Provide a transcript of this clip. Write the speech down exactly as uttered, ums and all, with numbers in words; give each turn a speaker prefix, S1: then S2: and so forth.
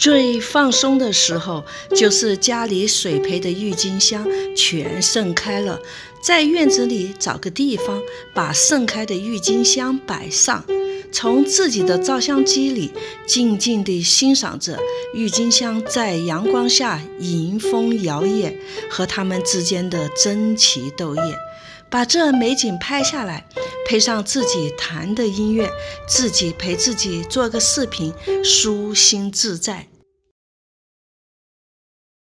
S1: 最放松的时候，就是家里水培的郁金香全盛开了，在院子里找个地方，把盛开的郁金香摆上，从自己的照相机里静静地欣赏着郁金香在阳光下迎风摇曳，和它们之间的争奇斗艳。把这美景拍下来，配上自己弹的音乐，自己陪自己做个视频，舒心自在。